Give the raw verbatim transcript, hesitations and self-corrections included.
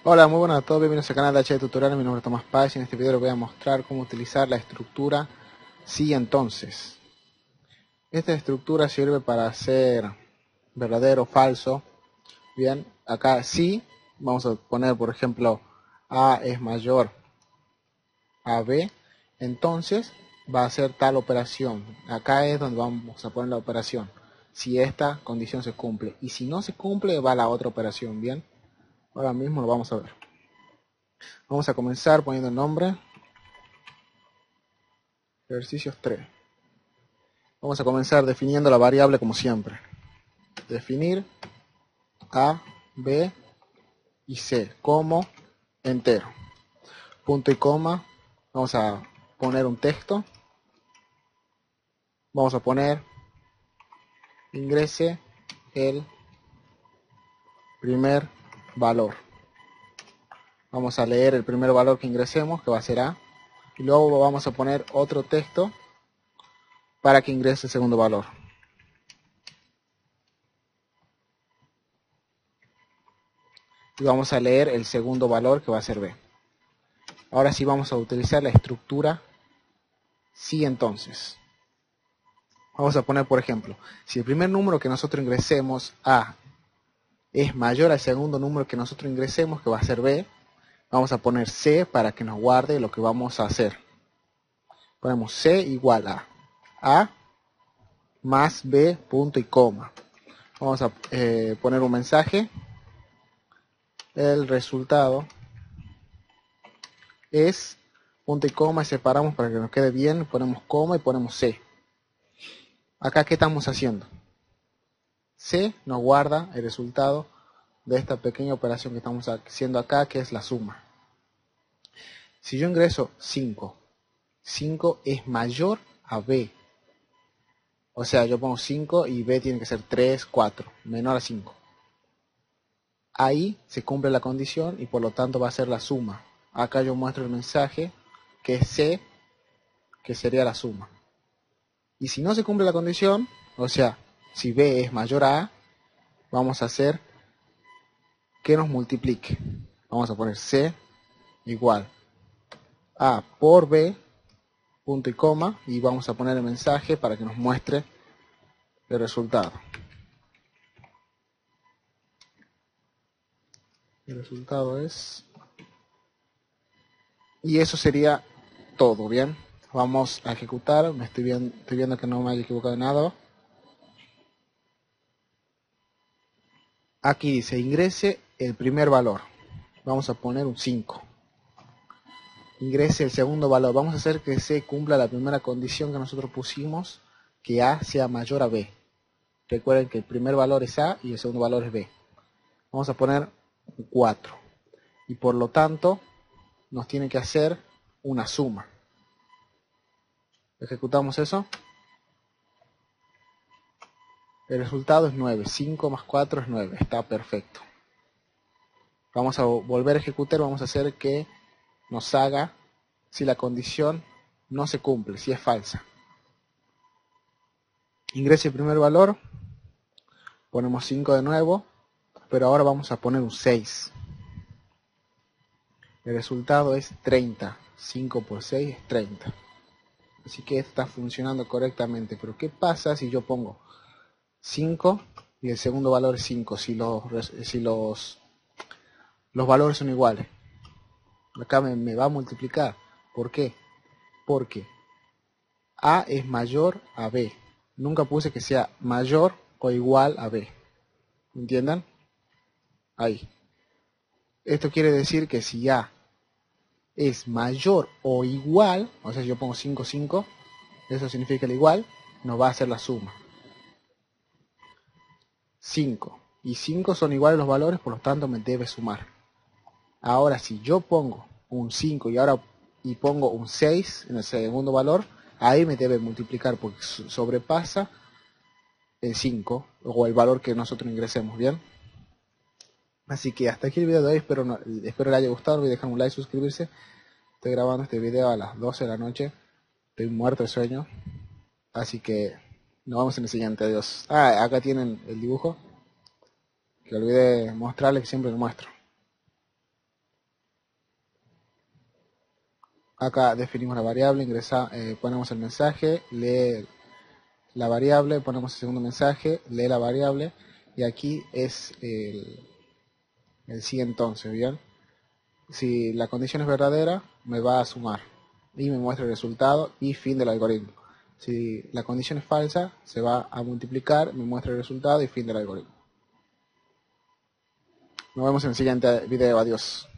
Hola, muy buenas a todos, bienvenidos al canal de H D Tutoriales, mi nombre es Tomás Páez y en este video les voy a mostrar cómo utilizar la estructura sí entonces. Esta estructura sirve para hacer verdadero o falso. Bien, acá sí, vamos a poner por ejemplo A es mayor a B, entonces va a hacer tal operación. Acá es donde vamos a poner la operación, si esta condición se cumple, y si no se cumple va la otra operación. Bien, ahora mismo lo vamos a ver. Vamos a comenzar poniendo el nombre. Ejercicios tres. Vamos a comenzar definiendo la variable como siempre. Definir A, B y C como entero. Punto y coma. Vamos a poner un texto. Vamos a poner ingrese el primer valor. Vamos a leer el primer valor que ingresemos, que va a ser A. Y luego vamos a poner otro texto para que ingrese el segundo valor. Y vamos a leer el segundo valor que va a ser B. Ahora sí vamos a utilizar la estructura sí entonces. Vamos a poner por ejemplo, si el primer número que nosotros ingresemos A es mayor al segundo número que nosotros ingresemos, que va a ser B, vamos a poner C para que nos guarde lo que vamos a hacer. Ponemos C igual a A más B punto y coma. Vamos a eh, poner un mensaje. El resultado es punto y coma y separamos para que nos quede bien. Ponemos coma y ponemos C. Acá, ¿qué estamos haciendo? C nos guarda el resultado de esta pequeña operación que estamos haciendo acá, que es la suma. Si yo ingreso cinco, cinco es mayor a B. O sea, yo pongo cinco y B tiene que ser tres, cuatro, menor a cinco. Ahí se cumple la condición y por lo tanto va a ser la suma. Acá yo muestro el mensaje que es C, que sería la suma. Y si no se cumple la condición, o sea, si B es mayor a A, vamos a hacer que nos multiplique. Vamos a poner C igual A por B, punto y coma, y vamos a poner el mensaje para que nos muestre el resultado. El resultado es... Y eso sería todo, ¿bien? Vamos a ejecutar, me estoy viendo, estoy viendo que no me haya equivocado de nada. Aquí dice ingrese el primer valor. Vamos a poner un cinco. Ingrese el segundo valor. Vamos a hacer que se cumpla la primera condición que nosotros pusimos, que A sea mayor a B. Recuerden que el primer valor es A y el segundo valor es B. Vamos a poner un cuatro. Y por lo tanto, nos tiene que hacer una suma. Ejecutamos eso. El resultado es nueve. cinco más cuatro es nueve. Está perfecto. Vamos a volver a ejecutar. Vamos a hacer que nos haga si la condición no se cumple, si es falsa. Ingrese el primer valor. Ponemos cinco de nuevo. Pero ahora vamos a poner un seis. El resultado es treinta. cinco por seis es treinta. Así que está funcionando correctamente. Pero ¿qué pasa si yo pongo cinco y el segundo valor es cinco? Si los, si los, los valores son iguales. Acá me, me va a multiplicar. ¿Por qué? Porque A es mayor a B. Nunca puse que sea mayor o igual a B. ¿Entiendan? Ahí. Esto quiere decir que si A es mayor o igual, o sea, si yo pongo cinco, cinco, eso significa el igual, nos va a hacer la suma. cinco y cinco son iguales los valores, por lo tanto me debe sumar. Ahora, si yo pongo un cinco y ahora y pongo un seis en el segundo valor, ahí me debe multiplicar porque sobrepasa el cinco o el valor que nosotros ingresemos, ¿bien? Así que hasta aquí el video de hoy, espero, no, espero les haya gustado, no olviden dejar un like, suscribirse. Estoy grabando este video a las doce de la noche, estoy muerto de sueño, así que nos vemos en el siguiente, adiós. Ah, acá tienen el dibujo, que olvidé mostrarles, que siempre lo muestro. Acá definimos la variable, ingresa, eh, ponemos el mensaje, lee la variable, ponemos el segundo mensaje, lee la variable, y aquí es el, el sí entonces, ¿bien? Si la condición es verdadera, me va a sumar y me muestra el resultado y fin del algoritmo. Si la condición es falsa, se va a multiplicar, me muestra el resultado y fin del algoritmo. Nos vemos en el siguiente video. Adiós.